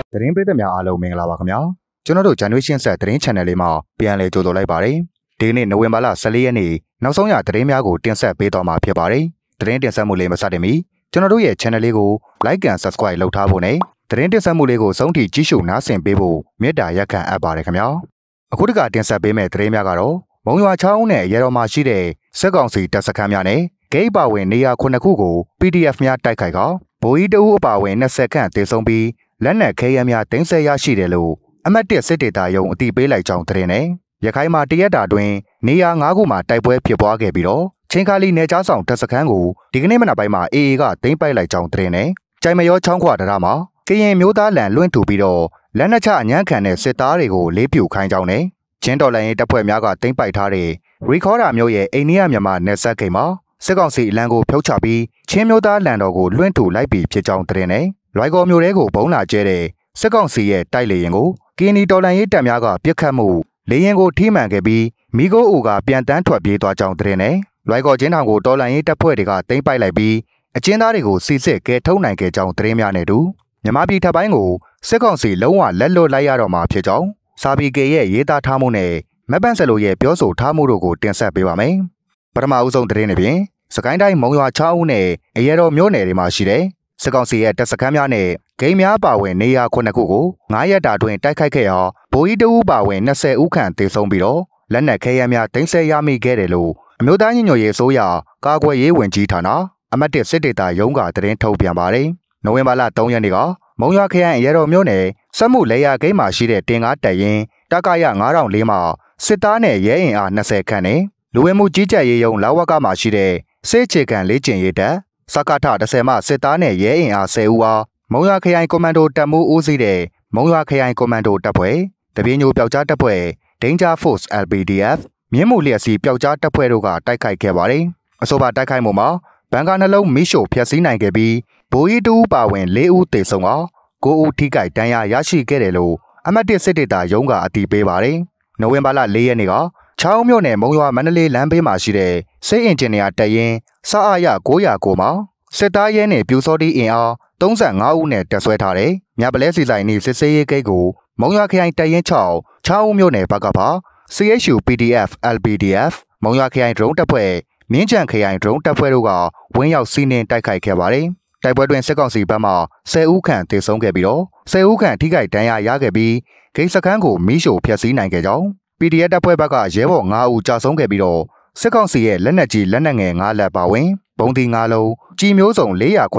သတင်းပေးသက်များအားလုံးမင်္ဂလာပါခင်ဗျာကျွန်တော်တို့ Generation Set သတင်း Channel လေးမှာပြန်လည်ကြိုဆိုလိုက်ပါတယ်ဒီကနေ့နိုဝင်ဘာလ14ရက်နေ့နောက်ဆုံးရသတင်းများကိုတင်ဆက်ပေးသွားမှာဖြစ်ပါတယ်သတင်းတင်ဆက်မှုလေးမစတင်မီကျွန်တော်တို့ရဲ့ Channel လေးကို Like and Subscribe လုပ်ထားဖို့နဲ့သတင်းတင်ဆက်မှုလေးကိုဆုံးထိကြည့်ရှုနားဆင်ပေးဖို့မေတ္တာရက်ခံအပ်ပါတယ်ခင်ဗျာအခုတခါတင်ဆက်ပေးမယ့်သတင်းများကတော့မုံရွာချောင်းနဲ့ရဲတော်မှာရှိတဲ့စစ်ကောင်စီတပ်စခန်းများနဲ့ဂိတ်ပါဝင်နေရာ9ခုကို PDF များတိုက်ခိုက်ကဗိုလ်ကြီးတဦးအပါဝင်20ခန့်တေဆုံးပြီးလက်နက်ခဲယမ်းများတင်ဆက်ရရှိတယ်လို့အမတ်1စစ်ဒေသရုံးအသိပေးလိုက်ကြောင်းသတင်းနဲ့ရခိုင်မှာတရက်တာတွင်နေရာ9ခုမှာတိုက်ပွဲဖြစ်ပွားခဲ့ပြီးတော့ချင်းခါလီနယ်ကြားဆောင်တပ်စခန်းကိုဒီကနေ့မနက်ပိုင်းမှာ AA ကသိမ်းပိုက်လိုက်ကြောင်းသတင်းနဲ့ကြိုင်မရောချောင်းခွာတရားမှာကရင်မျိုးသားလန်လွင့်ထူပြီးတော့လက်နက်ချအညံ့ခံတဲ့စစ်သားတွေကိုလေးပြူခိုင်းကြောင်းနဲ့ချင်းတော်လိုင်းရေးတပ်ဖွဲ့များကသိမ်းပိုက်ထားတဲ့ရီခေါ်ဒါမျိုးရဲ့အိန္ဒိယမြန်မာနယ်စပ်ကိန်းမှာစစ်ကောင်စီအလံကိုဖြုတ်ချပြီးချင်းမျိုးသားလန်တော်ကိုလွင့်ထူလိုက်ပြီးဖြစ်ကြောင်းသတင်းနဲ့လွိုင်ကော်မျိုးတဲကိုဘုံလာကျဲတဲ့စစ်ကောင်စီရဲ့တိုက်လေရင်ကိုကင်းနီတော်လန်ရေးတပ်များကပြစ်ခတ်မှုလေရင်ကိုထိမှန်ခဲ့ပြီးမိโก้အိုကပြန်တန်းထွက်ပြေးသွားကြောင်းသတင်းနဲ့လွိုင်ကော်ချင်းထောင်ကိုတော်လန်ရေးတပ်ဖွဲ့တွေကသိမ်းပိုက်လိုက်ပြီးအကျဉ်းသားတွေကိုစီစစ်ကဲထုတ်နိုင်ခဲ့ကြောင်းသတင်းများနဲ့တူမြန်မာပြည်ထပ်ပိုင်းကိုစစ်ကောင်စီလုံးဝလက်လွတ်လိုက်ရတော့မှာဖြစ်ကြောင်းစာပီကေရဲ့ရေးသားထားမှုနဲ့မက်ပန့်ဆယ်လိုရဲ့ပြောဆိုထားမှုတို့ကိုတင်ဆက်ပေးပါမယ်ပထမအဦးဆုံးသတင်းတွေဖြင့်စကိုင်းတိုင်းမုံရွာချောင်းဦးနဲ့အရဲတော်မြို့နယ်တွေမှာရှိတဲ့စစ်ကောင်စီရဲ့တပ်စခန်းများနဲ့ဂိမ်းများပါဝင်နေရာ9ခုကို9ရက်တာတွင်တိုက်ခိုက်ခဲ့ရာဗိုလ်ကြီးတဦးပါဝင်20ဦးခန့်သေဆုံးပြီးတော့လက်နက်ခဲယမ်းများတင်ဆက်ရမိခဲ့တယ်လို့အမျိုးသားညီညွတ်ရေးအစိုးရကာကွယ်ရေးဝန်ကြီးဌာနအမတ်1စစ်ဒေသရုံးကသတင်းထုတ်ပြန်ပါတယ်။နိုဝင်ဘာလ3ရက်နေ့ကမုံရွာခရိုင်ရဲတော်မြို့နယ်စက်မှုလေယာဂိမ်းမှာရှိတဲ့တင်ကားတပ်ရင်းတကရ9004မှာစစ်သားနဲ့ရဲအင်အား20ခန့်နဲ့လူဝင်မှုကြီးကြပ်ရေးရုံးလာဝကမှာရှိတဲ့စစ်ချေခံလေ့ကျင့်ရေးတပ်စကထ10မှစစ်သားနဲ့ရဲအင်အား10ဦးအားမုံရွာခရိုင်ကွန်မန်ဒိုတပ်မှုဦးစီးတဲ့မုံရွာခရိုင်ကွန်မန်ဒိုတပ်ဖွဲ့တပြင်းညိုပျောက်ကြားတပ်ဖွဲ့ Danger Force LPDF မြင်းမှုလျက်စီပျောက်ကြားတပ်ဖွဲ့တို့ကတိုက်ခိုက်ခဲ့ပါတယ်။အဆိုပါတိုက်ခိုက်မှုမှာဘန်ကာနှလုံးမိရှို့ဖျက်ဆီးနိုင်ခဲ့ပြီးဗိုလ်ကြီး2ဦးပါဝင်4ဦးသေဆုံးအောင်9ဦးထိခိုက်ဒဏ်ရာရရှိခဲ့တယ်လို့အမတ်1စစ်ဒေသရုံးကအတည်ပြုပါတယ်။နိုဝင်ဘာလ4ရက်နေ့ကချောင်းမြို့နယ်မုံရွာမန္တလေးလမ်းဘေးမှာရှိတဲ့စစ်အင်ဂျင်နီယာတပ်ရင်းစအားရ909မှာစစ်သားရဲနဲ့ပြူစောတိအင်အား35ဦးနဲ့တပ်ဆွဲထားတဲ့မြပလဲစီဆိုင်နေစစ်စေးရေးဂိတ်ကိုမုံရွာခရိုင်တပ်ရင်း6ချောင်းဦးမြို့နယ်ဘက်ကပါ CHU PDF LPDF မုံရွာခရိုင်ဒရုန်းတပ်ဖွဲ့မြင်းချံခရိုင်ဒရုန်းတပ်ဖွဲ့တို့ကဝင်းရောက်စီးနင်းတိုက်ခိုက်ခဲ့ပါတယ်။တိုက်ပွဲတွင်စစ်ကောင်စီဘက်မှ10ဦးခန့်သေဆုံးခဲ့ပြီးတော့10ဦးခန့်ထိခိုက်ဒဏ်ရာရခဲ့ပြီးဂိတ်စခန်းကိုမီးရှို့ဖျက်ဆီးနိုင်ခဲ့ကြောင်း PDF တပ်ဖွဲ့ဘက်ကရဲဘော်9ဦးကြာဆုံးခဲ့ပြီးတော့စစ်ကောင်စီရဲ့လက်နက်ကြီးလက်နက်ငယ်9လက်ပါဝင်ဘုံသီး9လုံးကြီးမျိုးစုံ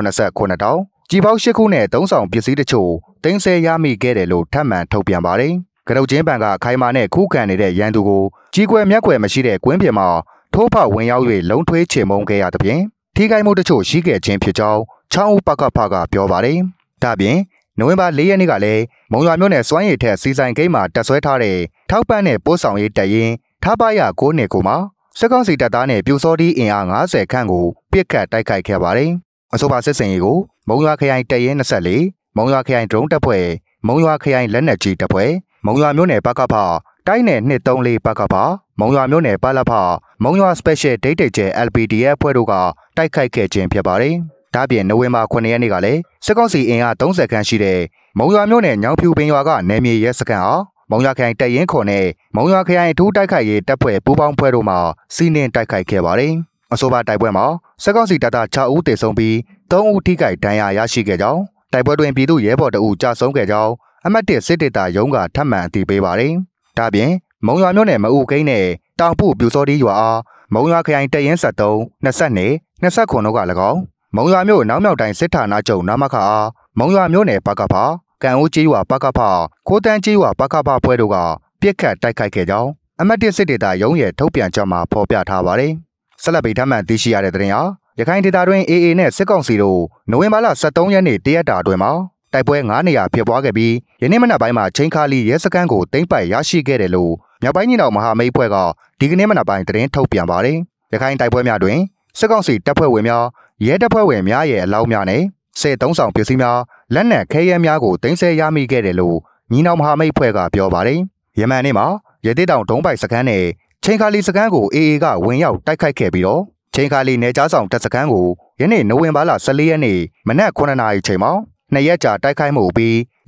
489တောင်ကြီးပေါင်း8ခုနဲ့3ဆောင်ပစ္စည်းတချို့တင်ဆက်ရမိခဲ့တယ်လို့ထပ်မံထုတ်ပြန်ပါတယ်။ကရုတ်ချင်းပန်ကခိုင်မာနဲ့ခုခံနေတဲ့ရန်သူကိုကြီးကွယ်မြက်ကွယ်မရှိတဲ့ကွင်းပြင်မှာထိုးဖောက်ဝင်ရောက်၍လုံထွေးချေမှုန်းခဲ့ရသဖြင့်ထိခိုက်မှုတချို့ရှိခဲ့ခြင်းဖြစ်ကြောင်းချောင်းဦးပကဖကပြောပါတယ်။ဒါပြင်နိုဝင်ဘာ4ရက်နေ့ကလည်းမုံရွာမြို့နယ်စွမ်းရည်ထက်စီဆိုင်ဂိမ်းမှာတပ်ဆွဲထားတဲ့ထောက်ပံ့တဲ့ပို့ဆောင်ရေးတပ်ရင်းထားပါရ9နှစ်ကိုမှာစစ်ကောင်စီတပ်သားနဲ့ပြူစောတိအင်အား50ခန့်ကိုပစ်ခတ်တိုက်ခိုက်ခဲ့ပါတယ်။အဆိုပါစစ်စင်ရေးကိုမုံရွာခရိုင်တပ်ရင်း24မုံရွာခရိုင်ဒရုန်းတပ်ဖွဲ့မုံရွာခရိုင်လက်နက်ကြီးတပ်ဖွဲ့မုံရွာမြို့နယ်ပကဖတိုင်းနယ်234ပကဖမုံရွာမြို့နယ်ပလဖမုံရွာ Special ဒိတ်တိတ်ကျဲ LPDF ဖွဲ့တို့ကတိုက်ခိုက်ခဲ့ခြင်းဖြစ်ပါတယ်။ဒါပြင်နိုဝင်ဘာ9ရက်နေ့ကလည်းစစ်ကောင်စီအင်အား30ခန့်ရှိတဲ့မုံရွာမြို့နယ်ညောင်ဖြူပင်ရွာကနယ်မြေရဲစခန်းအားမုံရွာခရိုင်တပ်ရင်းခွန်နဲ့မုံရွာခရိုင်အထူးတိုက်ခိုက်ရေးတပ်ဖွဲ့ပူးပေါင်းဖွဲ့တို့မှစီးနင်းတိုက်ခိုက်ခဲ့ပါတယ်။အဆိုပါတိုက်ပွဲမှာစစ်ကောင်စီတပ်သား6ဦးသေဆုံးပြီး3ဦးထိခိုက်ဒဏ်ရာရရှိခဲ့ကြောင်းတိုက်ပွဲတွင်ပြည်သူရဲဘော်2ဦးကြာဆုံးခဲ့ကြောင်းအမတ်1စစ်ဒေသရုံးကထပ်မံအတည်ပြုပါတယ်။ဒါပြင်မုံရွာမြို့နယ်မအူကိန်းနဲ့တောင်ပုပြူစောတိရွာအားမုံရွာခရိုင်တပ်ရင်း73 22 29တို့က၎င်းမုံရွာမြို့နောက်မြောက်တိုင်းစစ်ဌာနချုပ်နာမခအားမုံရွာမြို့နယ်ပကဖကံဦးကျေးရွာပကဖခိုးတန်းကျေးရွာပကဖဖွဲ့တို့ကပြစ်ခတ်တိုက်ခိုက်ခဲ့ကြောင်းအမတ်1စစ်ဒေသရုံးရဲ့ထုတ်ပြန်ချက်မှာဖော်ပြထားပါတယ်။ဆက်လက်ပြီးထပ်မံသိရှိရတဲ့သတင်းဟာရခိုင်ဒေသတွင် AA နဲ့စစ်ကောင်စီတို့နိုဝင်ဘာလ13ရက်နေ့တရက်တာအတွင်းမှာတိုက်ပွဲ9နေရာဖြစ်ပွားခဲ့ပြီးယနေ့မနက်ပိုင်းမှာချင်းခါလီရဲစခန်းကိုသိမ်းပိုက်ရရှိခဲ့တယ်လို့မြောက်ပိုင်းညီနောင်မဟာမိတ်ဖွဲ့ကဒီကနေ့မနက်ပိုင်းသတင်းထုတ်ပြန်ပါတယ်။ရခိုင်တိုက်ပွဲများတွင်စစ်ကောင်စီတပ်ဖွဲ့ဝင်များရဲတပ်ဖွဲ့ဝင်များရဲ့အလောင်းများနဲ့စစ်သုံးဆောင်ပစ္စည်းများလက်နက်ခဲယမ်းများကိုတင်ဆက်ရမိခဲ့တယ်လို့ညီနောင်မဟာမိတ်ဖွဲ့ကပြောပါတယ်။ယမန်နေ့မှာရဲတေးတောင်ဒုံးပိုက်စခန်းနဲ့ချင်းခါလီစခန်းကို AA ကဝင်ရောက်တိုက်ခိုက်ခဲ့ပြီးတော့ချင်းခါလီနယ်ကြားဆောင်တပ်စခန်းကိုယနေ့နိုဝင်ဘာလ14ရက်နေ့မနက်9:00နာရီချိန်မှာ2ရက်ကြာတိုက်ခိုက်မှုပြီးရ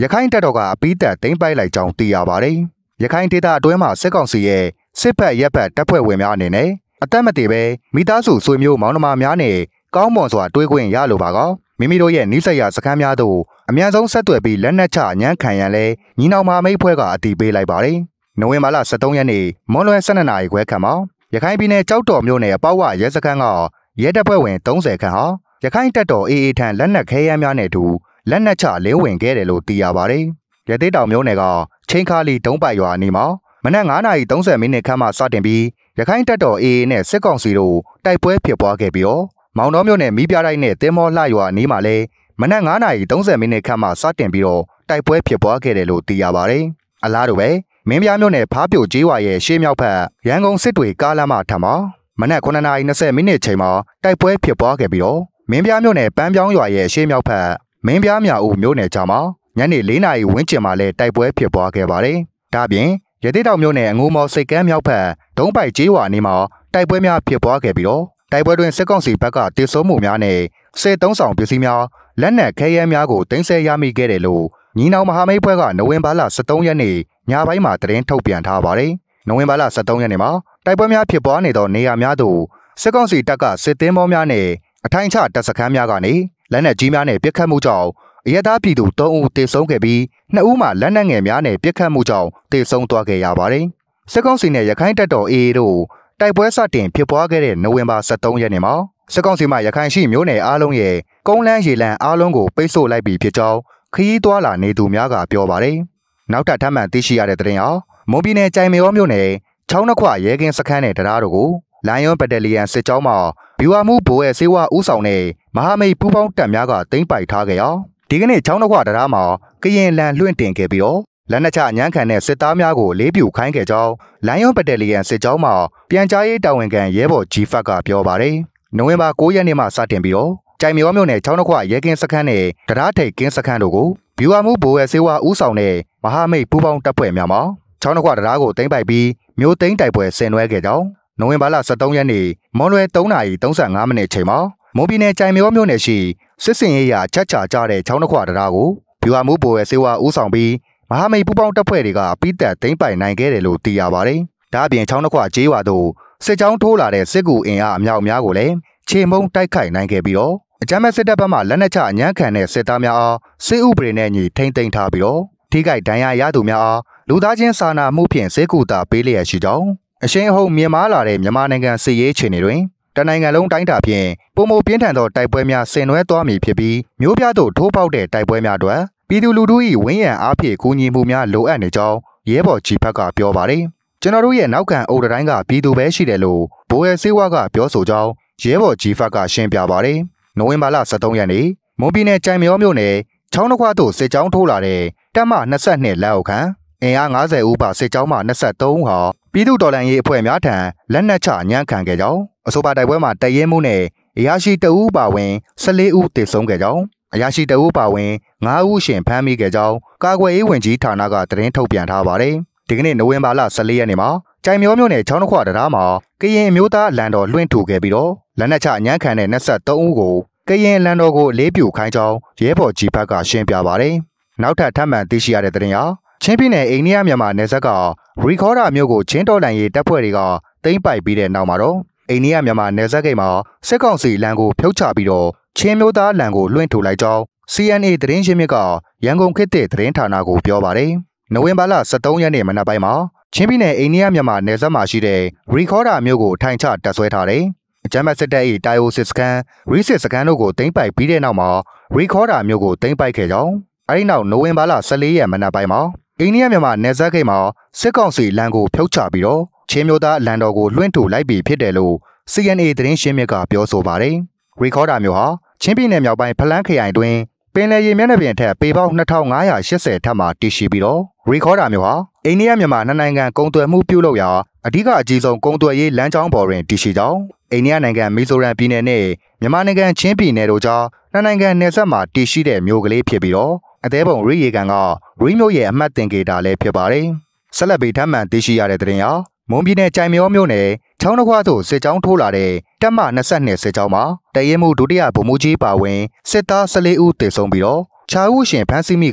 ရခိုင်တပ်တော်ကအပိသက်သိမ်းပိုက်လိုက်ကြောင်းသိရပါတယ်။ရခိုင်ဒေသအတွင်းမှာစစ်ကောင်စီရဲ့စစ်ဘက်ရပ်ဘက်တပ်ဖွဲ့ဝင်များအနေနဲ့အသက်မတည်ပဲမိသားစုဆွေမျိုးမောင်နှမများနဲ့ကောင်းမွန်စွာတွေးခွင့်ရလိုပါကမိမိတို့ရဲ့နှိစက်ရစခန်းများသို့အမြန်ဆုံးဆက်သွယ်ပြီးလက်နက်ချညှမ်းခံရန်လဲညီနောင်မမိတ်ဖွဲ့ကအတည်ပြုလိုက်ပါတယ်။နိုဝင်ဘာလ23ရက်နေ့မွန်လွယ်12နာရီခွဲခန့်မှာရခိုင်ပြည်နယ်ကြောက်တော်မြို့နယ်အပေါဝရဲစခန်းကရဲတပ်ဖွဲ့ဝင်30ခန့်ဟာရခိုင်တပ်တော် AA ထံလက်နက်ခဲယမ်းများနဲ့အတူလက်နက်ချလင်းဝင်ခဲ့တယ်လို့သိရပါတယ်။ရသေးတောင်မြို့နယ်ကချင်းခါလီတုံးပိုက်ရွာအနီးမှာမနက်9:30မိနစ်ခန့်မှစတင်ပြီးရခိုင်တပ်တော် AA နဲ့စစ်ကောင်စီတို့တိုက်ပွဲဖြစ်ပွားခဲ့ပြီးတော့မောင်တော်မြို့နယ်မီးပြတိုင်းနဲ့တင်းမောလှရွာအနီးမှာလည်းမနက်9:30မိနစ်ခန့်မှစတင်ပြီးတော့တိုက်ပွဲဖြစ်ပွားခဲ့တယ်လို့သိရပါတယ်။အလားတူပဲမင်းပြားမြို့နယ်ဖားပြိုကျေးရွာရဲ့ရှေ့မြောက်ဘက်ရန်ကုန်စစ်တွေကားလမ်းမထံမှာမနက်9:20မိနစ်ချိန်မှာတိုက်ပွဲဖြစ်ပွားခဲ့ပြီးတော့မင်းပြားမြို့နယ်ပန်းပြောင်းရွာရဲ့ရှေ့မြောက်ဘက်မင်းပြားမြောက်ဦးမြို့နယ်ကြားမှာညနေ4နာရီဝန်းကျင်မှာလည်းတိုက်ပွဲဖြစ်ပွားခဲ့ပါတယ်။ဒါ့အပြင်ရသေးတောင်မြို့နယ်အငိုးမော်စိတ်ကမ်းမြောက်ဘက်ဒုံးပိုက်ကျေးရွာအနီးမှာတိုက်ပွဲများဖြစ်ပွားခဲ့ပြီးတော့တိုက်ပွဲတွင်စစ်ကောင်စီဘက်ကတေဆုံးမှုများနဲ့စစ်သုံးဆောင်ပစ္စည်းများလက်နက်ခဲယမ်းများကိုတင်ဆက်ရမိခဲ့တယ်လို့ညီနောင်မဟာမိတ်ဖွဲ့ကနိုဝင်ဘာလ23ရက်နေ့ညပိုင်းမှာသတင်းထုတ်ပြန်ထားပါတယ်။နိုဝင်ဘာလ23ရက်နေ့မှာတိုက်ပွဲများဖြစ်ပွားနေသောနေရာများသို့စစ်ကောင်စီတပ်ကစစ်သင်းမောများနဲ့အထိုင်ချတပ်စခန်းများကနေလက်နက်ကြီးများနဲ့ပစ်ခတ်မှုကြောင့်အရသာပြည်သူ3ဦးသေဆုံးခဲ့ပြီး2ဦးမှလက်နက်ငယ်များနဲ့ပစ်ခတ်မှုကြောင့်သေဆုံးသွားခဲ့ရပါတယ်။စစ်ကောင်စီနဲ့ရခိုင်တပ်တော် AA တို့တိုက်ပွဲစတင်ဖြစ်ပွားခဲ့တဲ့နိုဝင်ဘာ23ရက်နေ့မှာစစ်ကောင်စီမှရခိုင်ရှိမြို့နယ်အားလုံးရဲ့ကုန်းလန်းရေလန်းအားလုံးကိုပိတ်ဆို့လိုက်ပြီးဖြစ်ကြောင်းခရီးသွားလာနေသူများကပြောပါတယ်။နောက်ထပ်မှန်သိရှိရတဲ့သတင်းဟာမွန်ပြည်နယ်ကြိုင်မေရောမြို့နယ်ချောင်းနှခွရဲကင်းစခန်းနဲ့တရားတို့ကိုလိုင်ယွန်ဘက်တလီယန်စစ်ကြောင်းမှဗျူဟာမှုဘိုးရဲ့စေဝါဦးဆောင်တဲ့မဟာမိတ်ပူးပေါင်းတပ်များကသိမ်းပိုက်ထားခဲ့ရာဒီကနေ့ချောင်းနှခွတရားမှာကရင်လန်လွင့်တင်ခဲ့ပြီးတော့လက်နက်ချညှမ်းခံတဲ့စစ်သားများကိုလေးပြူခိုင်းခဲ့ကြောင်းလိုင်ယွန်ဘက်တလီယန်စစ်ကြောင်းမှပြန်ကြားရေးတာဝန်ခံရဲဘော်ဂျီဖတ်ကပြောပါတယ်။နိုဝင်ဘာ9ရက်နေ့မှစတင်ပြီးတော့ကြိုင်မေရောမြို့နယ်ချောင်းနှခွရဲကင်းစခန်းနဲ့တရားထိပ်ကင်းစခန်းတို့ကိုဗျူဟာမှုဘိုးရဲ့စေဝါဦးဆောင်တဲ့မဟာမိတ်ပူးပေါင်းတပ်ဖွဲ့များမှချောင်းနှခွတရားကိုသိမ်းပိုက်ပြီးမြို့သိမ်းတိုက်ပွဲဆင်နွှဲခဲ့ကြောင်းနိုဝင်ဘာလ23ရက်နေ့မွန်လွယ်3:35မိနစ်ချိန်မှာမွန်ပြည်နယ်ကြိုင်မေရောမြို့နယ်ရှိစစ်စင်ရေးရာချက်ချကြတဲ့ချောင်းနှခွတရားကိုဗျူဟာမှုဘိုးရဲ့စေဝါဦးဆောင်ပြီးမဟာမိတ်ပူးပေါင်းတပ်ဖွဲ့တွေကပြီးသက်သိမ်းပိုက်နိုင်ခဲ့တယ်လို့သိရပါတယ်။ဒါ့အပြင်ချောင်းနှခွကျေးရွာသို့စစ်ကြောင်းထိုးလာတဲ့စစ်ကူအင်အားအမြောက်များကိုလည်းခြေမုံတိုက်ခိုက်နိုင်ခဲ့ပြီးတော့အကြမ်းဖက်စစ်တပ်ဘက်မှလက်နက်ချအညမ်းခံတဲ့စစ်သားများအားစစ်ဥပဒေနဲ့ညီထိန်းသိမ်းထားပြီးတော့ထိခိုက်ဒဏ်ရာရသူများအားလူသားချင်းစာနာမှုဖြင့်စစ်ကူတာပေးလျက်ရှိကြောင်းအရှင်းအဟုတ်မြင်မာလာတဲ့မြန်မာနိုင်ငံစစ်ရေးခြေအနေတွင်တနိုင်ငံလုံးတိုင်းတာဖြင့်ပုံမပြင်းထန်သောတိုက်ပွဲများဆင်နွှဲသွားမည်ဖြစ်ပြီးမျိုးပြသို့ထိုးပေါက်တဲ့တိုက်ပွဲများအတွက်ပြည်သူလူထု၏ဝန်းရံအားဖြင့်ကူညီမှုများလိုအပ်နေကြောင်းရဲဘော်ကြီးဖက်ကပြောပါတယ်။ကျွန်တော်တို့ရဲ့နောက်ခံအုပ်တိုင်းကပြည်သူပဲရှိတယ်လို့ဘိုးရဲစေဝါကပြောဆိုကြောင်းရဲဘော်ကြီးဖက်ကရှင်းပြပါတယ်။နိုဝင်ဘာလ23ရက်နေ့မွန်ပြည်နယ်ကြိုင်မေရောမြို့နယ်ချောင်းနှခွသို့စစ်ကြောင်းထိုးလာတဲ့တပ်မ22လက်အောက်ခံအင်အား90ဦးပါစစ်ကြောင်းမှ23ဦးဟာပြည်သူတော်လှန်ရေးအဖွဲ့များထံလက်နက်ချညှမ်းခံခဲ့ကြောင်းအဆိုပါတိုက်ပွဲမှာတရဲမှုနဲ့အရာရှိ2ဦးပါဝင်14ဦးသေဆုံးခဲ့ကြောင်းအရာရှိ2ဦးပါဝင်9ဦးရှင်ဖမ်းမိခဲ့ကြောင်းကာကွယ်ရေးဝန်ကြီးဌာနကသတင်းထုတ်ပြန်ထားပါတယ်။ဒီကနေ့နိုဝင်ဘာလ14ရက်နေ့မှာကြိုင်မေရောမြို့နယ်ချောင်းနှခွတရားမှာကရင်အမျိုးသားလန်တော်လွှင့်ထူခဲ့ပြီးတော့လက်နက်ချညှမ်းခံတဲ့23ဦးကိုကရင်လန်တော်ကိုလေးပြူခိုင်းကြောင်းရဲဘော်ကြီးဘက်ကရှင်းပြပါတယ်။နောက်ထပ်မှန်သိရှိရတဲ့သတင်းဟာချင်းပြည်နယ်အိန္ဒိယမြန်မာနယ်စပ်ကရီခေါ်ဒါမြို့ကိုချင်းတော်လန်ရေးတပ်ဖွဲ့တွေကသိမ်းပိုက်ပြီးတဲ့နောက်မှာတော့အိန္ဒိယမြန်မာနယ်စပ်ဂိတ်မှာစစ်ကောင်စီလန်ကိုဖြုတ်ချပြီးတော့ချင်းမျိုးသားလန်ကိုလွှင့်ထူလိုက်ကြောင်း CNA သတင်းရင်းမြစ်ကရန်ကုန်ခေတ်သစ်သတင်းဌာနကိုပြောပါတယ်။နိုဝင်ဘာလ23ရက်နေ့မနက်ပိုင်းမှာချင်းပြည်နယ်အိန္ဒိယမြန်မာနယ်စပ်မှာရှိတဲ့ရီခေါ်ဒါမြို့ကိုထိုင်ချတပ်ဆွဲထားတယ်။အကြမ်းဖက်စစ်တပ်၏တိုင်ယိုစစ်စခန်းရီစစ်စခန်းတို့ကိုသိမ်းပိုက်ပြီးတဲ့နောက်မှာရီခေါ်ဒါမြို့ကိုသိမ်းပိုက်ခဲ့ကြောင်းအဲဒီနောက်နိုဝင်ဘာလ14ရက်မနက်ပိုင်းမှာအိန္ဒိယမြန်မာနယ်စပ်ဂိတ်မှာစစ်ကောင်စီလန်ကိုဖြုတ်ချပြီးတော့ချင်းမျိုးသားလန်တော်ကိုလွှင့်ထူလိုက်ပြီးဖြစ်တယ်လို့ CNA သတင်းရှင်းမြစ်ကပြောဆိုပါတယ်။ရီခေါ်ဒါမြို့ဟာချင်းပြည်နယ်မြောက်ပိုင်းဖလန်းခရိုင်တွင်ပင်လယ်ရေမျက်နှာပြင်ထက်ပေပေါင်း2580ထပ်မှတည်ရှိပြီးတော့ရီခေါ်ဒါမြို့ဟာအိန္ဒိယမြန်မာနှစ်နိုင်ငံကုန်သွယ်မှုပြုလုပ်ရာအဓိကအကြီးဆုံးကုန်သွယ်ရေးလမ်းကြောင်းပေါ်တွင်တည်ရှိကြောင်းအိန္ဒိယနိုင်ငံမီဇိုရမ်ပြည်နယ်နဲ့မြန်မာနိုင်ငံချင်းပြည်နယ်တို့ကြားနှစ်နိုင်ငံနယ်စပ်မှာတည်ရှိတဲ့မြို့ကလေးဖြစ်ပြီးတော့အသေးပုံရီရေကန်ကရီမြို့ရဲ့အမှတ်သင်္ကေတလည်းဖြစ်ပါတယ်။ဆက်လက်ပြီးထပ်မံသိရှိရတဲ့သတင်းဟာမွန်ပြည်နယ်ကြိုင်မေရောမြို့နယ်ချောင်းနှခွသို့စစ်ကြောင်းထိုးလာတဲ့တပ်မ22စစ်ကြောင်းမှာတရဲမှုဒုတိယဗိုလ်မှူးကြီးပါဝင်စစ်သား14ဦးသေဆုံးပြီးတော့6ဦးရှင်ဖမ်းဆီးမိက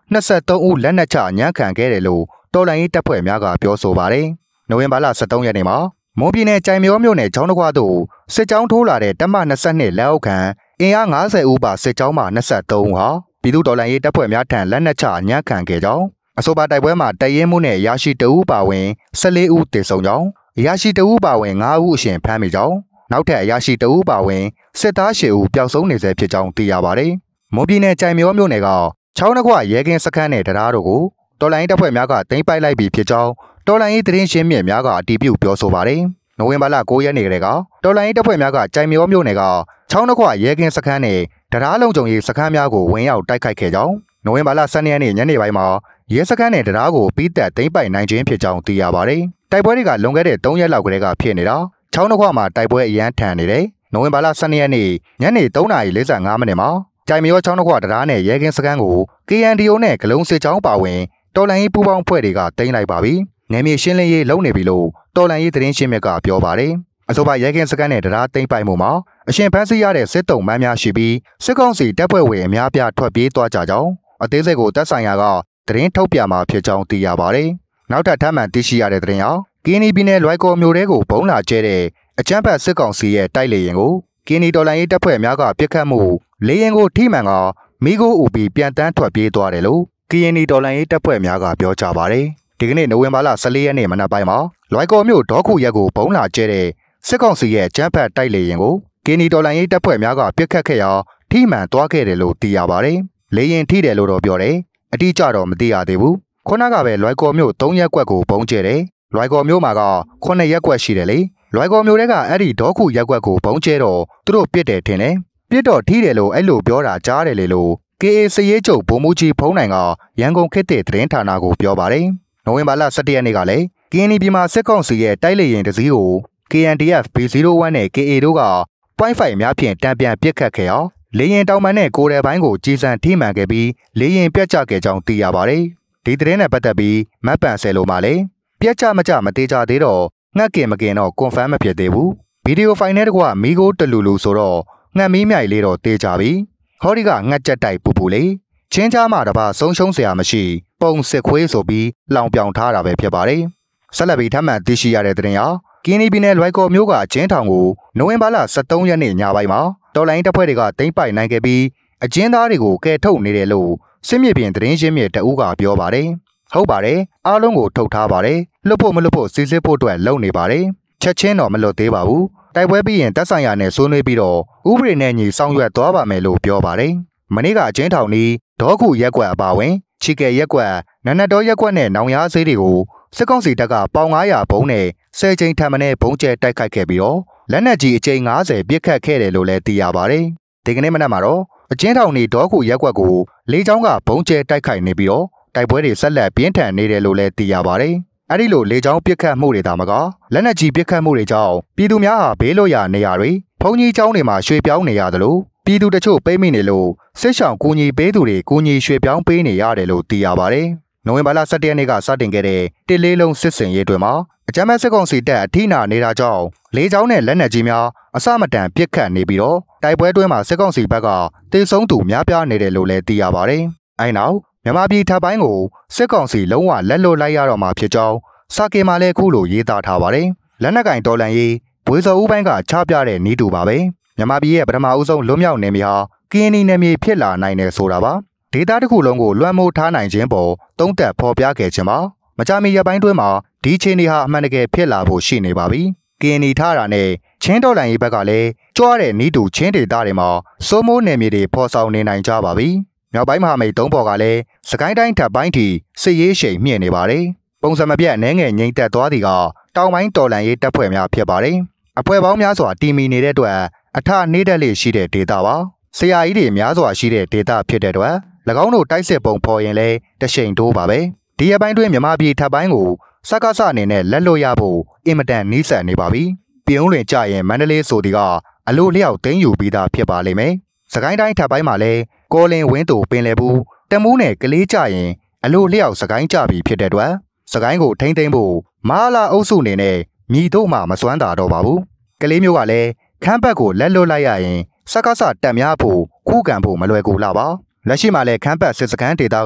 23ဦးလက်နက်ချညှဉ်းခံခဲ့တယ်လို့တော်လှန်ရေးတပ်ဖွဲ့များကပြောဆိုပါတယ်။နိုဝင်ဘာလ23ရက်နေ့မှာမွန်ပြည်နယ်ကြိုင်မြောမြို့နယ်ချောင်းတကွာသို့စစ်ကြောင်းထိုးလာတဲ့တပ်မ22လက်အောက်ခံအင်အား90ဦးပါစစ်ကြောင်းမှ23ဦးဟာပြည်သူ့တော်လှန်ရေးတပ်ဖွဲ့များထံလက်နက်ချညှဉ်းခံခဲ့ကြောင်းအဆိုပါတိုက်ပွဲမှာတပ်ရင်းမှုနဲ့ရရှိ2ဦးပါဝင်14ဦးသေဆုံးကြောင်းရရှိ2ဦးပါဝင်5ဦးအရှင်ဖမ်းမိကြောင်းနောက်ထပ်ရရှိ2ဦးပါဝင်စစ်သား10ဦးပျောက်ဆုံးနေဆဲဖြစ်ကြောင်းသိရပါတယ်။မွန်ပြည်နယ်ကြိုင်မြောမြို့နယ်ကချောင်းတကွရဲကင်းစခန်းနဲ့တရားတို့ကိုတော်လှန်ရေးတပ်ဖွဲ့များကသိမ်းပိုက်လိုက်ပြီးဖြစ်ကြောင်းတော်လှန်ရေးသတင်းရှင်းမြစ်များကအတည်ပြုပြောဆိုပါတယ်။နိုဝင်ဘာလ9ရက်နေ့ကတော်လှန်ရေးတပ်ဖွဲ့များကကြိုင်မြောမြို့နယ်ကချောင်းတကွရဲကင်းစခန်းနဲ့တရားလုံခြုံရေးစခန်းများကိုဝင်ရောက်တိုက်ခိုက်ခဲ့ကြောင်းနိုဝင်ဘာလ12ရက်နေ့ညနေပိုင်းမှာရဲစခန်းနဲ့တရားကိုပြီးသက်သိမ်းပိုက်နိုင်ခြင်းဖြစ်ကြောင်းသိရပါတယ်။တိုက်ပွဲတွေကလွန်ခဲ့တဲ့3ရက်လောက်ကတည်းကဖြစ်နေတာချောင်းတကွမှာတိုက်ပွဲအရန်ထန်နေတယ်။နိုဝင်ဘာလ12ရက်နေ့ညနေ3:45မိနစ်မှာကြိုင်မြောချောင်းတကွတရားနဲ့ရဲကင်းစခန်းကို KNDO နဲ့ဂလုံးစစ်ကြောင်းပါဝင်တော်လှန်ရေးပူးပေါင်းဖွဲ့တွေကသိမ်းလိုက်ပါပြီ။နယ်မြေရှင်းလင်းရေးလုပ်နေပြီလို့တော်လှန်ရေးသတင်းရှင်းမြစ်ကပြောပါတယ်။အဆိုပါရဲကင်းစခန်းနဲ့တရားသိမ်းပိုက်မှုမှာအရှင်ဖမ်းဆီးရတဲ့စစ်တုံးမှန်းများရှိပြီးစစ်ကောင်စီတပ်ဖွဲ့ဝင်အများပြားထွက်ပြေးသွားကြကြောင်းအသေးစိတ်ကိုတပ်ဆိုင်ရာကသတင်းထုတ်ပြန်မှာဖြစ်ကြောင်းသိရပါတယ်။နောက်ထပ်ထပ်မံသိရှိရတဲ့သတင်းဟာကင်းနီပြည်နယ်လွိုင်ကော်မြို့ထဲကိုဘုံလာကျဲတဲ့အကြမ်းဖက်စစ်ကောင်စီရဲ့တိုက်လေယာဉ်ကိုကင်းနီတော်လှန်ရေးတပ်ဖွဲ့များကပစ်ခတ်မှုလေယာဉ်ကိုထိမှန်ကမိခိုးအူပြီးပြန်တန်းထွက်ပြေးသွားတယ်လို့ကင်းနီတော်လှန်ရေးတပ်ဖွဲ့များကပြောကြပါတယ်။ဒီကနေ့နိုဝင်ဘာလ14ရက်နေ့မနက်ပိုင်းမှာလွိုင်ကော်မြို့ဒေါခုရက်ကိုဘုံလာကျဲတဲ့စစ်ကောင်စီရဲ့ကြမ်းဖက်တိုက်လေယာဉ်ကိုကင်းနီတော်လှန်ရေးတပ်ဖွဲ့များကပစ်ခတ်ခဲ့ရာထိမှန်သွားခဲ့တယ်လို့သိရပါတယ်။လေယာဉ်ထိတယ်လို့တော့ပြောတယ်။အတိအကျတော့မသိရသေးဘူး။ခုနကပဲလွိုင်ကော်မြို့3ရက်ကွက်ကိုဘုံကျဲတယ်။လွိုင်ကော်မြို့မှာက9ရက်ကွက်ရှိတယ်လေ။လွိုင်ကော်မြို့ထဲကအဲ့ဒီဒေါခုရက်ကွက်ကိုဘုံကျဲတော့သူတို့ပြစ်တယ်ထင်တယ်။ပြစ်တော့ထိတယ်လို့အဲ့လိုပြောတာကြားတယ်လေလို့ KA စရေးချုပ်ဗိုလ်မှူးကြီးဖုံးနိုင်ကရန်ကုန်ခေတ်သစ်သတင်းဌာနကိုပြောပါတယ်။နိုဝင်ဘာလ17ရက်နေ့ကလည်းကင်းနီပြည်မှာစစ်ကောင်စီရဲ့တိုက်လေယာဉ်တစ်စီးကို KNDF B01 နဲ့ KA တို့ကpoint 5များဖြင့်တံပြန်ပစ်ခတ်ခဲ့အောင်လေယာဉ်တောင်ပန်နဲ့ကိုယ်တိုင်ပိုင်းကိုကြီးစံထိမှန်ခဲ့ပြီးလေယာဉ်ပြတ်ကျခဲ့ကြောင်းသိရပါတယ်။ဒီသတင်းနဲ့ပတ်သက်ပြီးမတ်ပန်ဆယ်လိုမှလည်းပြတ်ကျမသေးကြသေးတော့ငှက်ကင်မကင်တော့ confirm မဖြစ်သေးဘူး။ဗီဒီယိုဖိုင်နဲ့တကွမီကိုတလူလူဆိုတော့ငှက်မီးမြိုင်လေးတော့တေးကြပြီ။ဟောဒီကငှက်ကြက်တိုက်ပူပူလေးချင်းချားမှတပါဆုံးရှုံးစရာမရှိပုံစစ်ခွေးဆိုပြီးလောင်ပြောင်ထားတာပဲဖြစ်ပါတယ်။ဆက်လက်ပြီးထပ်မံသိရှိရတဲ့သတင်းဟာကင်းနီပြည်နယ်လွိုင်ကော်မြို့ကကျင်းထောင်ကိုနိုဝင်ဘာလ23ရက်နေ့ညပိုင်းမှာတော်လိုင်းတပ်ဖွဲ့တွေကသိမ်းပိုက်နိုင်ခဲ့ပြီးအကျဉ်းသားတွေကိုကယ်ထုတ်နေတယ်လို့စစ်မြေပြင်သတင်းရင်းမြစ်တအူးကပြောပါတယ်။ဟုတ်ပါတယ်။အားလုံးကိုထုတ်ထားပါတယ်။လွတ်ဖို့မလွတ်ဖို့စစ်စစ်ဖို့အတွက်လုပ်နေပါတယ်။ချက်ချင်းတော့မလွတ်သေးပါဘူး။တိုက်ပွဲပြီးရင်တပ်ဆိုင်ရာနဲ့ဆွေးနွေးပြီးတော့ဥပဒေနဲ့ညီဆောင်ရွက်သွားပါမယ်လို့ပြောပါတယ်။မနေ့ကအကျဉ်းထောင်นี้ဒေါခုရက်ကွက်အပါဝင်ချီကဲရက်ကွက်နန္နတော်ရက်ကွက်နဲ့နောင်ရားဆေးတွေကိုစစ်ကောင်စီတပ်ကပေါင်900ဘုံနဲ့10ကြိမ်ထပ်မံဘုံကျဲတိုက်ခိုက်ခဲ့ပြီးတော့လက်နက်ကြီးအကြိမ်90ပစ်ခတ်ခဲ့တယ်လို့လည်းသိရပါတယ်။ဒီကနေ့မနက်မှာတော့အကျဉ်းထောင်นี้ဒေါခုရက်ကွက်ကိုလေကြောင်းကဘုံကျဲတိုက်ခိုက်နေပြီးတော့တိုက်ပွဲတွေဆက်လက်ပြင်းထန်နေတယ်လို့လည်းသိရပါတယ်။အဲဒီလိုလေကြောင်းပစ်ခတ်မှုတွေဒါမှကလက်နက်ကြီးပစ်ခတ်မှုတွေကြောင့်ပြည်သူများဟာဘေးလွတ်ရာနေရာတွေဘုံကြီးကျောင်းတွေမှာရွှေ့ပြောင်းနေရတယ်လို့ပြည်သူတချို့ပိတ်မိနေလို့စစ်ဆောင်ကူညီပေးသူတွေကူညီရွှေ့ပြောင်းပေးနေရတယ်လို့သိရပါတယ်။နိုဝင်ဘာလ17ရက်နေ့ကစတင်ခဲ့တဲ့တစ်လေးလုံးစစ်စင်ရေးတွေမှာအကြမ်းဖက်စစ်ကောင်စီတပ်အထိနာနေတာကြောင့်လေကြောင်းနဲ့လက်နက်ကြီးများအစမတန်ပစ်ခတ်နေပြီးတော့တိုက်ပွဲတွင်းမှာစစ်ကောင်စီဘက်ကတေဆုံးသူများပြားနေတယ်လို့လည်းသိရပါတယ်။အဲနောက်မြန်မာပြည်ထပ်ပိုင်းကိုစစ်ကောင်စီလုံးဝလက်လွတ်လိုက်ရတော့မှာဖြစ်ကြောင်းစာကေမှာလည်းခုလိုရေးသားထားပါတယ်။လက်နက်ကင်တော်လန်ရေးဘွေစော်ဦးပိုင်းကချပြတဲ့နီးတူပါပဲ။မြန်မာပြည်ရဲ့ပထမအဆုံးလွတ်မြောက်နေပြီဟာကင်းနီနယ်မြေဖြစ်လာနိုင်တယ်ဆိုတာပါ။ဒေသတစ်ခုလုံးကိုလွှမ်းမိုးထားနိုင်ခြင်းပေါ်သုံးသပ်ဖော်ပြခဲ့ခြင်းပါ။မကြာမီရက်ပိုင်းတွင်းမှာဒီချင်းတွေဟာအမှန်တကယ်ဖြစ်လာဖို့ရှိနေပါပြီ။ကင်းနီထားတာနဲ့ချင်းတော်လန်ရေးဘက်ကလည်းကြွားတဲ့နီးတူချင်းဒေသတွေမှာစိုးမိုးနယ်မြေတွေဖော်ဆောင်နေနိုင်ကြပါပြီ။မြောက်ပိုင်းမဟာမိတ်သုံးပေါ်ကလည်းစကိုင်းတိုင်းထပ်ပိုင်းထိစစ်ရေးရှိန်မြင့်နေပါတယ်။ပုံစံမပြတ်အနေငယ်ငိမ့်သက်သွားသည်ကတောင်ပိုင်းတော်လန်ရေးတပ်ဖွဲ့များဖြစ်ပါတယ်။အဖွဲ့ပေါင်းများစွာတီမီနေတဲ့အတွက်အထနှေးတက်လေရှိတဲ့ဒေသပါ။ဆရာကြီးတွေများစွာရှိတဲ့ဒေသဖြစ်တဲ့အတွက်၎င်းတို့တိုက်စစ်ပုံဖော်ရင်လည်းတရှိန်တိုးပါပဲ။ဒီအပိုင်းတွင်မြန်မာပြည်ထပ်ပိုင်းကိုစကားစအနေနဲ့လက်လွတ်ရဖို့အင်မတန်နီးစပ်နေပါပြီ။ပြုံးလွင်ကြရင်မန္တလေးဆိုဒီကအလို့လျောက်သိမ်းယူပြီးသားဖြစ်ပါလိမ့်မယ်။စကိုင်းတိုင်းထပ်ပိုင်းမှာလည်းကောလင်ဝင်းတူပင်လယ်ဘူးတမူးနဲ့ကလေးကြရင်အလို့လျောက်စကိုင်းကြပြီဖြစ်တဲ့အတွက်စကိုင်းကိုထိမ့်သိမ့်ဖို့မဟာလာအုပ်စုအနေနဲ့မြည်တို့မှမစွမ်းတာတော့ပါဘူး။ကလေးမျိုးကလည်းခမ်းဘက်ကိုလက်လွတ်လိုက်ရရင်စကားစတက်များဖို့ခုခံဖို့မလွယ်ကူလာပါ။လက်ရှိမှာလည်းခမ်းဘက်စစ်စခန်းဒေသက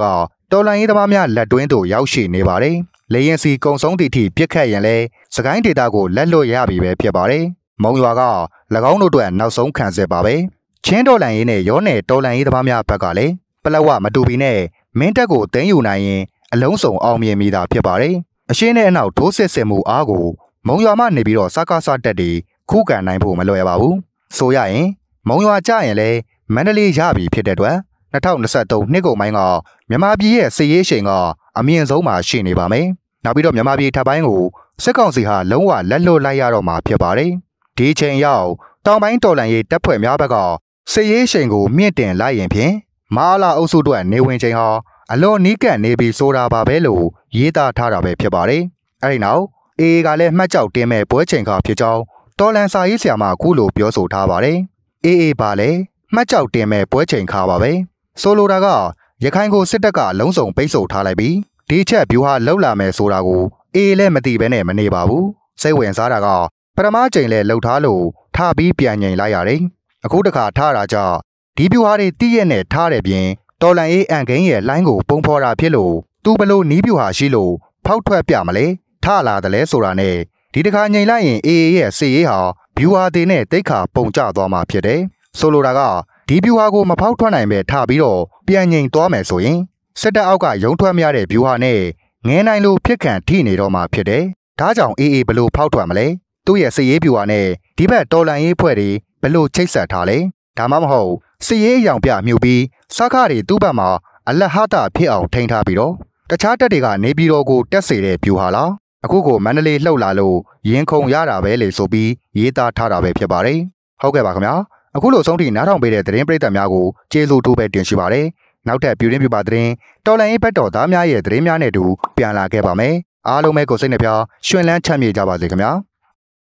တော်လန်ရေးသမားများလက်တွင်းသို့ရောက်ရှိနေပါတယ်။လေရင်စီကုံဆုံးသည့်အထိပြစ်ခတ်ရင်လည်းစကိုင်းဒေတာကိုလက်လွတ်ရပြီပဲဖြစ်ပါတယ်။မုံရွာက၎င်းတို့အတွက်နောက်ဆုံးခံစစ်ပါပဲ။ချင်းတော်လန်ရေးနဲ့ရောနယ်တော်လန်ရေးသမားများဘက်ကလည်းပလက်ဝမတူပီနဲ့မင်းတပ်ကိုသိမ်းယူနိုင်ရင်အလုံးစုံအောင်မြင်မိတာဖြစ်ပါတယ်။အရှင်းနဲ့အနောက်ထိုးစစ်ဆင်မှုအားကိုမုံရွာမှနေပြီးတော့စကားစတက်တွေခုခံနိုင်ဖို့မလွယ်ပါဘူး။ဆိုရရင်မုံရွာကြရင်လည်းမန္တလေးရပြီဖြစ်တဲ့အတွက်2023နှစ်ကုန်ပိုင်းကမြန်မာပြည်ရဲ့စစ်ရေးချိန်ကအမြင့်ဆုံးမှာရှိနေပါမယ်။နောက်ပြီးတော့မြန်မာပြည်ထပ်ပိုင်းကိုစစ်ကောင်စီဟာလုံးဝလက်လွတ်လိုက်ရတော့မှာဖြစ်ပါတယ်။ဒီချိန်ရောက်တောင်ပိုင်းတော်လှန်ရေးတပ်ဖွဲ့များဘက်ကစစ်ရေးချိန်ကိုမြင့်တင်လိုက်ရင်ဖြင့်မာလာအုပ်စုတို့နေဝင်ချိန်ဟာအလွန်နီးကပ်နေပြီဆိုတာပါပဲလို့ရေးသားထားတာပဲဖြစ်ပါတယ်။အဲဒီနောက်အေးကလည်းမှတ်ကြောက်တင်မဲ့ပွဲချိန်ကဖြစ်ကြောင်းတော်လန်စာရေးဆရာမအခုလိုပြောဆိုထားပါတယ်။အေးပါလေမှတ်ကြောက်တင်မဲ့ပွဲချိန်ခါပါပဲ။ဆိုလိုတာကရခိုင်ကိုစစ်တပ်ကအလုံးစုံပိတ်ဆို့ထားလိုက်ပြီးဒီချက်ဗျူဟာလှုပ်လာမယ်ဆိုတာကိုအေးလည်းမသိဘဲနဲ့မနေပါဘူး။စိတ်ဝင်စားတာကပထမချိန်လဲလှုပ်ထားလို့ထပြီးပြန်ငိန်လိုက်ရတယ်။အခုတခါထားတာကြောင့်ဒီဗျူဟာတွေတည့်ရက်နဲ့ထားတယ်ပြင်တော်လန်အေးအန်ကိန်းရဲ့လိုင်းကိုပုံဖော်တာဖြစ်လို့သူဘလို့နီးဗျူဟာရှိလို့ဖောက်ထွက်ပြမလဲထလာတယ်လဲဆိုတာနဲ့ဒီတခါငိန်လိုက်ရင်အေးရဲ့စစ်ရေးဟာဗျူဟာတွေနဲ့တိတ်ခါပုံကျသွားမှာဖြစ်တယ်။ဆိုလိုတာကဒီဗျူဟာကိုမဖောက်ထွက်နိုင်ပဲထပြီးတော့ပြန်ငိန်သွားမယ်ဆိုရင်စစ်တပ်အောက်ကရုံထွက်မရတဲ့ဗျူဟာနဲ့ငင်းနိုင်လို့ဖြစ်ခံထိနေတော့မှာဖြစ်တယ်။ဒါကြောင့်အေးဘလို့ဖောက်ထွက်မလဲသူ့ရဲ့စစ်ရေးဗျူဟာနဲ့ဒီဘက်တော်လန်ရေးဖွဲ့တွေဘလို့ချိတ်ဆက်ထားလဲဒါမှမဟုတ်စစ်ရေးအယောင်ပြမြှုပ်ပြီးစကားတွေသူ့ဘက်မှာအလဟတဖြစ်အောင်ထိန်းထားပြီးတော့တခြားတပ်တွေကနေပြည်တော်ကိုတက်စေတဲ့ဗျူဟာလားအခုကိုမန္တလေးလှုပ်လာလို့ရင်ခုန်ရတာပဲလေဆိုပြီးရေးသားထားတာပဲဖြစ်ပါတယ်ဟုတ်ကဲ့ပါခင်ဗျာအခုလိုဆုံးထိနားထောင်ပေးတဲ့သတင်းပရိသတ်များကိုကျေးဇူးတူပဲတင်ရှိပါတယ်နောက်ထပ်ပြည်တွင်းပြည်ပသတင်းတော်လိုင်းရေးဘက်တော်သားများရဲ့သတင်းများနဲ့တူပြန်လာခဲ့ပါမယ်အားလုံးပဲကိုစိတ်နှပြရွှင်လန်းချမ်းမြေ့ကြပါစေခင်ဗျာ